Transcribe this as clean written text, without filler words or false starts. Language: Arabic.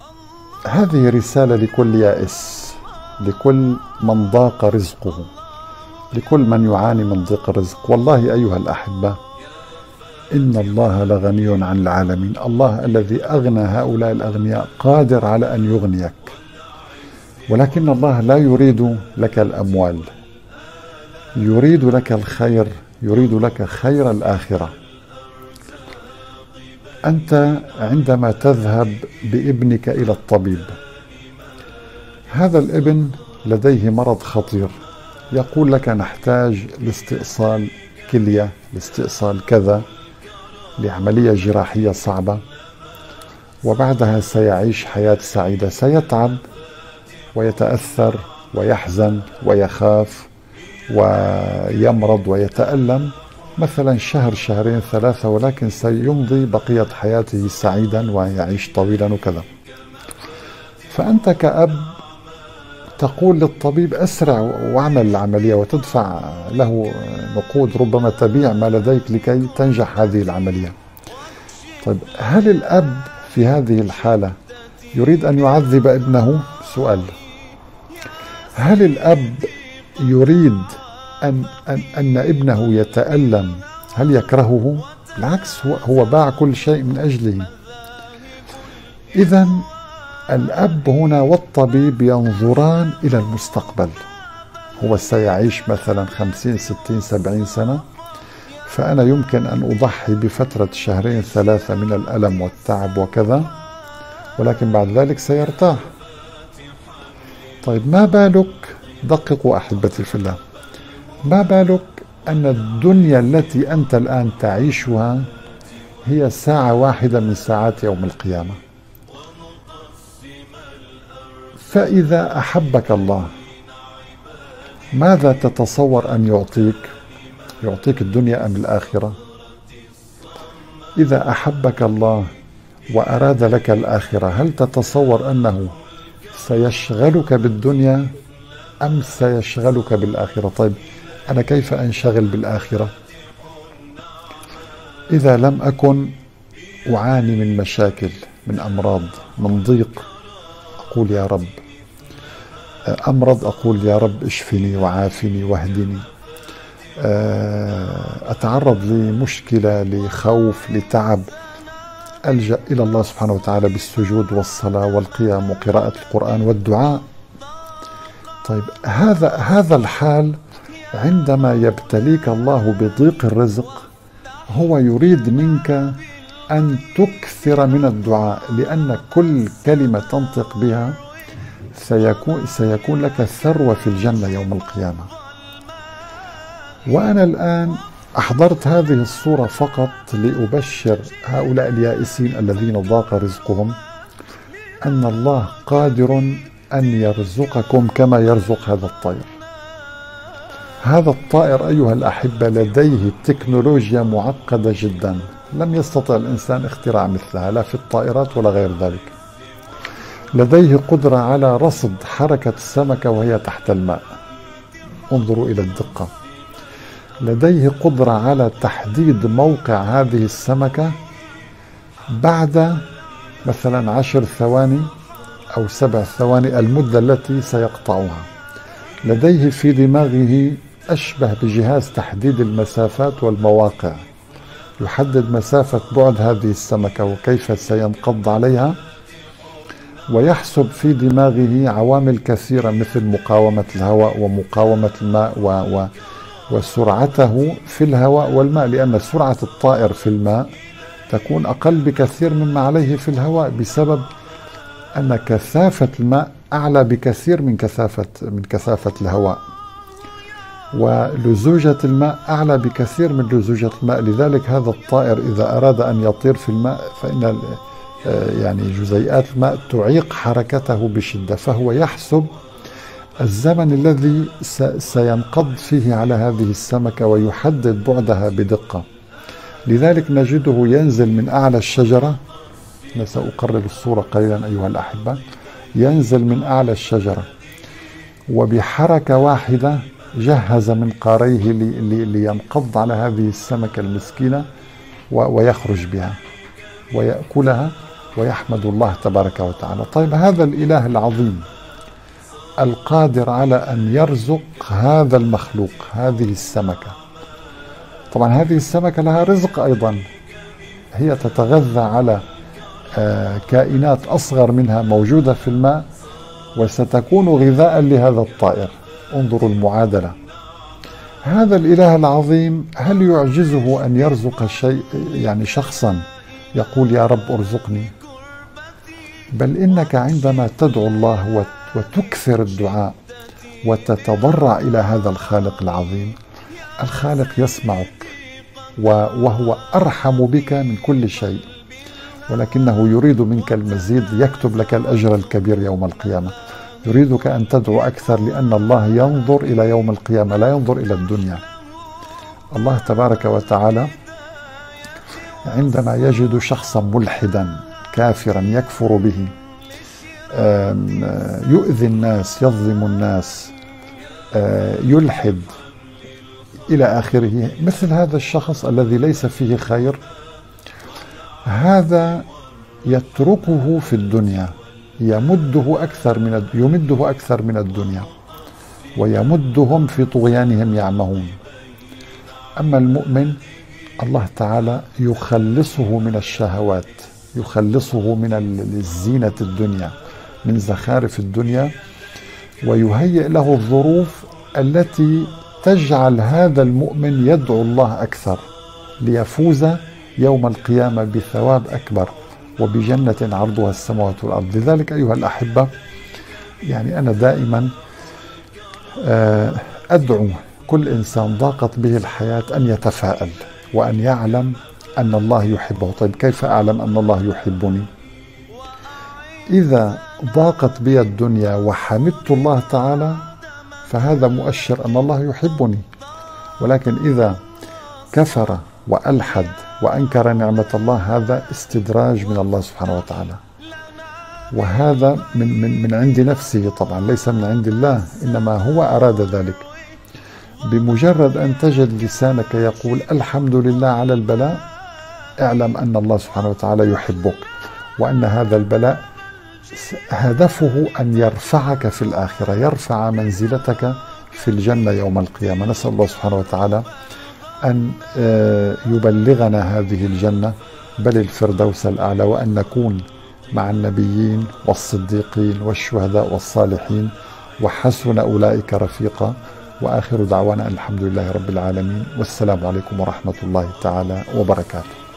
هذه رسالة لكل يائس، لكل من ضاق رزقه، لكل من يعاني من ضيق الرزق. والله أيها الأحبة، إن الله لغني عن العالمين. الله الذي أغنى هؤلاء الأغنياء قادر على أن يغنيك، ولكن الله لا يريد لك الأموال، يريد لك الخير، يريد لك خير الآخرة. أنت عندما تذهب بابنك إلى الطبيب، هذا الابن لديه مرض خطير، يقول لك نحتاج لاستئصال كلية، لاستئصال كذا، لعملية جراحية صعبة، وبعدها سيعيش حياة سعيدة. سيتعب ويتأثر ويحزن ويخاف ويمرض ويتألم مثلا شهر، شهرين، ثلاثة، ولكن سيمضي بقية حياته سعيدا ويعيش طويلا وكذا. فأنت كأب تقول للطبيب أسرع واعمل العملية، وتدفع له نقود، ربما تبيع ما لديك لكي تنجح هذه العملية. طيب، هل الأب في هذه الحالة يريد أن يعذب ابنه؟ سؤال. هل الأب يريد أن ابنه يتألم؟ هل يكرهه؟ بالعكس، هو باع كل شيء من أجله. إذن الأب هنا والطبيب ينظران إلى المستقبل. هو سيعيش مثلا 50 60 70 سنة، فأنا يمكن أن أضحي بفترة شهرين ثلاثة من الألم والتعب وكذا، ولكن بعد ذلك سيرتاح. طيب، ما بالك، دققوا أحبتي في الله، ما بالك أن الدنيا التي أنت الآن تعيشها هي ساعة واحدة من ساعات يوم القيامة. فإذا أحبك الله، ماذا تتصور أن يعطيك؟ يعطيك الدنيا أم الآخرة؟ إذا أحبك الله وأراد لك الآخرة، هل تتصور أنه سيشغلك بالدنيا أم سيشغلك بالآخرة؟ طيب، أنا كيف أنشغل بالآخرة إذا لم أكن أعاني من مشاكل، من أمراض، من ضيق، أقول يا رب، أمرض أقول يا رب اشفني وعافني واهدني، أتعرض لمشكلة، لخوف، لتعب، ألجأ إلى الله سبحانه وتعالى بالسجود والصلاة والقيام وقراءة القرآن والدعاء. طيب، هذا الحال عندما يبتليك الله بضيق الرزق، هو يريد منك أن تكثر من الدعاء، لأن كل كلمة تنطق بها سيكون لك ثروة في الجنة يوم القيامة. وأنا الآن أحضرت هذه الصورة فقط لأبشر هؤلاء اليائسين الذين ضاق رزقهم أن الله قادر أن يرزقكم كما يرزق هذا الطير. هذا الطائر أيها الأحبة لديه تكنولوجيا معقدة جدا، لم يستطع الإنسان اختراع مثلها، لا في الطائرات ولا غير ذلك. لديه قدرة على رصد حركة السمكة وهي تحت الماء، انظروا إلى الدقة. لديه قدرة على تحديد موقع هذه السمكة بعد مثلا 10 ثواني أو 7 ثواني، المدة التي سيقطعها. لديه في دماغه أشبه بجهاز تحديد المسافات والمواقع، يحدد مسافة بعد هذه السمكة وكيف سينقض عليها، ويحسب في دماغه عوامل كثيرة مثل مقاومة الهواء ومقاومة الماء وسرعته في الهواء والماء، لأن سرعة الطائر في الماء تكون أقل بكثير مما عليه في الهواء، بسبب أن كثافة الماء أعلى بكثير من كثافة الهواء، ولزوجة الماء أعلى بكثير من لزوجة الماء. لذلك هذا الطائر إذا أراد أن يطير في الماء فإن يعني جزيئات الماء تعيق حركته بشدة، فهو يحسب الزمن الذي سينقض فيه على هذه السمكة ويحدد بعدها بدقة. لذلك نجده ينزل من أعلى الشجرة، أنا سأقرب الصورة قليلا أيها الأحبة، ينزل من أعلى الشجرة وبحركة واحدة جهز منقاريه لينقض على هذه السمكة المسكينة ويخرج بها ويأكلها، ويحمد الله تبارك وتعالى. طيب هذا الإله العظيم القادر على أن يرزق هذا المخلوق، هذه السمكة، طبعا هذه السمكة لها رزق أيضا، هي تتغذى على كائنات أصغر منها موجودة في الماء وستكون غذاء لهذا الطائر. انظروا المعادلة. هذا الإله العظيم هل يعجزه أن يرزق شيء، يعني شخصا يقول يا رب ارزقني؟ بل إنك عندما تدعو الله وتكثر الدعاء وتتضرع إلى هذا الخالق العظيم، الخالق يسمعك وهو أرحم بك من كل شيء، ولكنه يريد منك المزيد، يكتب لك الأجر الكبير يوم القيامة. يريدك أن تدعو أكثر، لأن الله ينظر إلى يوم القيامة لا ينظر إلى الدنيا. الله تبارك وتعالى عندما يجد شخصا ملحدا كافرا يكفر به، يؤذي الناس، يظلم الناس، يلحد إلى آخره، مثل هذا الشخص الذي ليس فيه خير، هذا يتركه في الدنيا، يمده أكثر من الدنيا، ويمدهم في طغيانهم يعمهون. أما المؤمن الله تعالى يخلصه من الشهوات، يخلصه من الزينة الدنيا، من زخارف الدنيا، ويهيئ له الظروف التي تجعل هذا المؤمن يدعو الله أكثر ليفوز يوم القيامة بثواب أكبر وبجنة عرضها السماوات والأرض. لذلك أيها الأحبة، يعني أنا دائما أدعو كل إنسان ضاقت به الحياة أن يتفاءل وأن يعلم أن الله يحبه. طيب كيف أعلم أن الله يحبني؟ إذا ضاقت بي الدنيا وحمدت الله تعالى فهذا مؤشر أن الله يحبني، ولكن إذا كفر وألحد وأنكر نعمة الله هذا استدراج من الله سبحانه وتعالى، وهذا من عند نفسه طبعا، ليس من عند الله، إنما هو أراد ذلك. بمجرد أن تجد لسانك يقول الحمد لله على البلاء، اعلم أن الله سبحانه وتعالى يحبك، وأن هذا البلاء هدفه أن يرفعك في الآخرة، يرفع منزلتك في الجنة يوم القيامة. نسأل الله سبحانه وتعالى أن يبلغنا هذه الجنة، بل الفردوس الأعلى، وأن نكون مع النبيين والصديقين والشهداء والصالحين، وحسن أولئك رفيقا. وآخر دعوانا الحمد لله رب العالمين، والسلام عليكم ورحمة الله تعالى وبركاته.